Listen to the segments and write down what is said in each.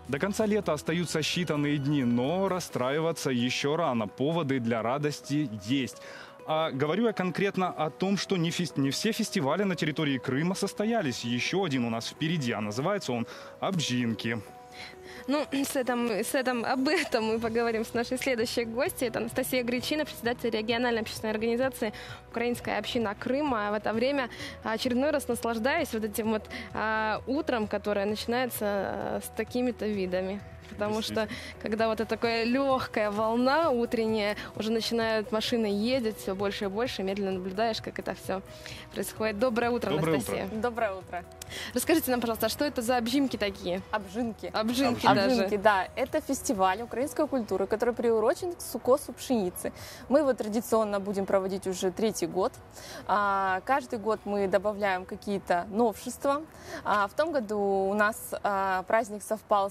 До конца лета остаются считанные дни, но расстраиваться еще рано. Поводы для радости есть. А говорю я конкретно о том, что не все фестивали на территории Крыма состоялись. Еще один у нас впереди, а называется он «Обжинки». Ну, об этом мы поговорим с нашей следующей гостьей. Это Анастасия Гречина, председатель региональной общественной организации «Украинская община Крыма». В это время очередной раз наслаждаюсь вот этим вот утром, которое начинается с такими-то видами. Потому что, когда вот эта такая легкая волна утренняя, уже начинают машины ездить все больше и больше, медленно наблюдаешь, как это все происходит. Доброе утро, Анастасия. Доброе утро. Расскажите нам, пожалуйста, что это за обжимки такие? Обжинки. Обжинки даже. Обжинки, да. Это фестиваль украинской культуры, который приурочен к Сукосу пшеницы. Мы его традиционно будем проводить уже 3-й год. Каждый год мы добавляем какие-то новшества. В том году у нас праздник совпал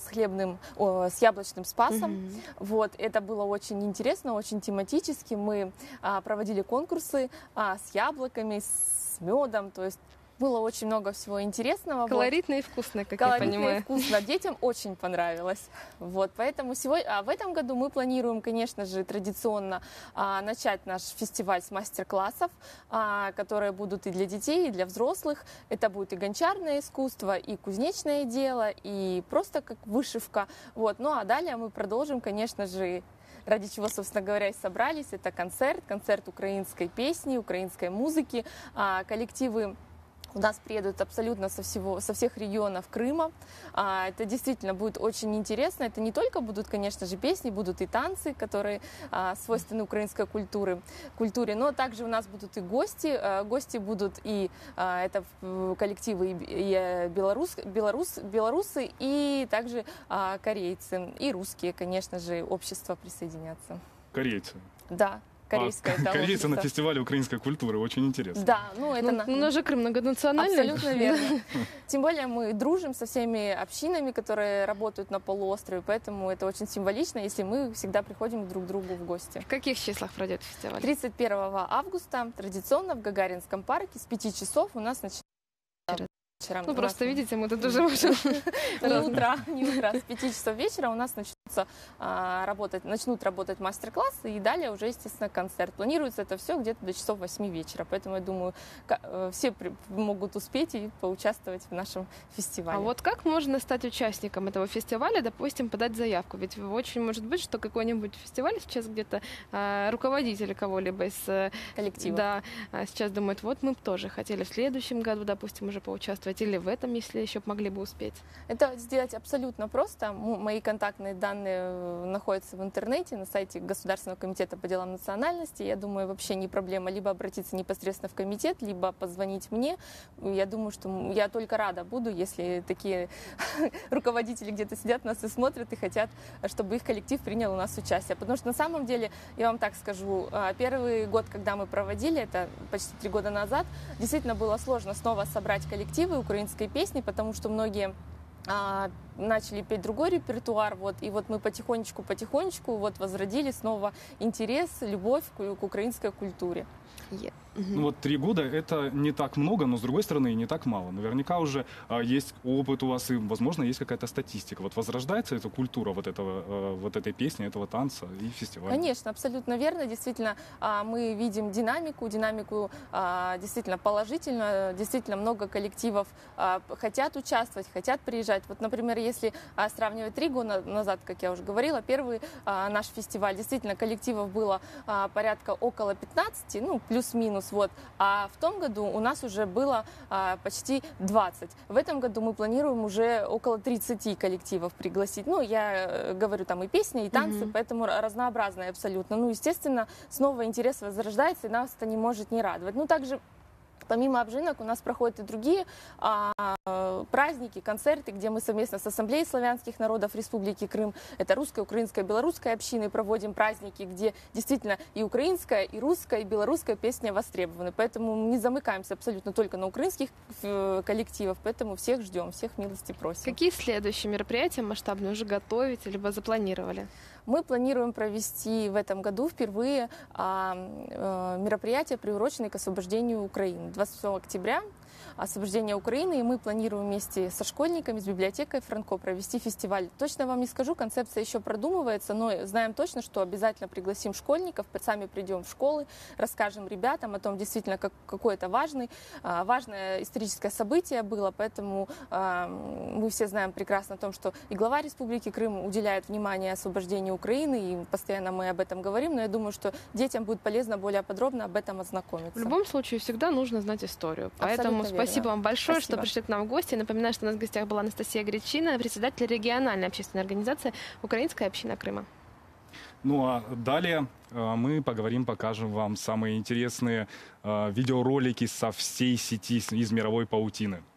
с яблочным спасом. Вот, это было очень интересно, очень тематически. Мы проводили конкурсы с яблоками, с медом, то есть было очень много всего интересного. Колоритно и вкусно, как я понимаю. Колоритно и вкусно. Детям очень понравилось. Вот, поэтому в этом году мы планируем, конечно же, традиционно начать наш фестиваль с мастер-классов, которые будут и для детей, и для взрослых. Это будет и гончарное искусство, и кузнечное дело, и просто как вышивка. Вот. Ну а далее мы продолжим, конечно же, ради чего, собственно говоря, и собрались. Это концерт украинской песни, украинской музыки. Коллективы у нас приедут абсолютно со всех регионов Крыма. Это действительно будет очень интересно. Это не только будут, конечно же, песни, будут и танцы, которые свойственны украинской культуре, но также у нас будут и гости. Гости будут и это коллективы и белорусы, и также корейцы, и русские, конечно же, общества присоединятся. Корейцы? Да. Корейцы на фестивале украинской культуры. Очень интересно. Да, это у нас же Крым многонациональный. Абсолютно верно. Тем более мы дружим со всеми общинами, которые работают на полуострове, поэтому это очень символично, если мы всегда приходим друг к другу в гости. В каких числах пройдет фестиваль? 31 августа традиционно в Гагаринском парке с 5 часов у нас начинается. Ну, просто видите, мы тут уже можем... Не утра. С 5 часов вечера у нас начнут работать мастер-классы, и далее уже, естественно, концерт. Планируется это все где-то до часов 8 вечера, поэтому, я думаю, все могут успеть и поучаствовать в нашем фестивале. А вот как можно стать участником этого фестиваля, допустим, подать заявку? Ведь очень может быть, что какой-нибудь фестиваль сейчас где-то руководитель кого-либо из коллектива. Да, сейчас думают, вот мы тоже хотели в следующем году, допустим, уже поучаствовать, или в этом, если еще могли бы успеть? Это сделать абсолютно просто. Мои контактные данные находятся в интернете, на сайте Государственного комитета по делам национальности. Я думаю, вообще не проблема либо обратиться непосредственно в комитет, либо позвонить мне. Я думаю, что я только рада буду, если такие руководители где-то сидят, нас и смотрят, и хотят, чтобы их коллектив принял у нас участие. Потому что на самом деле, я вам так скажу, первый год, когда мы проводили, это почти 3 года назад, действительно было сложно снова собрать коллективы украинской песни, потому что многие начали петь другой репертуар, и вот мы потихонечку возродили снова интерес, любовь к украинской культуре. Ну вот 3 года это не так много, но с другой стороны и не так мало. Наверняка уже есть опыт у вас и, возможно, есть какая-то статистика. Вот возрождается эта культура вот этой песни, этого танца и фестиваля? Конечно, абсолютно верно. Действительно, мы видим динамику действительно положительно. Действительно, много коллективов хотят участвовать, хотят приезжать. Вот, например, если сравнивать 3 года назад, как я уже говорила, первый наш фестиваль, действительно, коллективов было порядка около 15, плюс-минус. А в том году у нас уже было почти 20. В этом году мы планируем уже около 30 коллективов пригласить. Я говорю, там и песни, и танцы, поэтому разнообразные абсолютно. Естественно, снова интерес возрождается, и нас это не может не радовать. Также помимо обжинок у нас проходят и другие праздники, концерты, где мы совместно с Ассамблеей славянских народов Республики Крым, это русская, украинская, белорусская общины, проводим праздники, где действительно и украинская, и русская, и белорусская песня востребованы. Поэтому мы не замыкаемся абсолютно только на украинских коллективах, поэтому всех ждем, всех милости просим. Какие следующие мероприятия масштабные уже готовите, либо запланировали? Мы планируем провести в этом году впервые мероприятие, приуроченное к освобождению Украины. 27 октября освобождения Украины, и мы планируем вместе со школьниками, с библиотекой Франко провести фестиваль. Точно вам не скажу, концепция еще продумывается, но знаем точно, что обязательно пригласим школьников, сами придем в школы, расскажем ребятам о том, действительно, какое это важное историческое событие было, поэтому мы все знаем прекрасно о том, что и глава Республики Крым уделяет внимание освобождению Украины, и постоянно мы об этом говорим, но я думаю, что детям будет полезно более подробно об этом ознакомиться. В любом случае, всегда нужно знать историю. Поэтому Абсолютно спасибо верно. вам большое, Спасибо. что пришли к нам в гости. Напоминаю, что у нас в гостях была Анастасия Гречина, председатель региональной общественной организации «Украинская община Крыма». Ну а далее мы поговорим, покажем вам самые интересные видеоролики со всей сети из мировой паутины.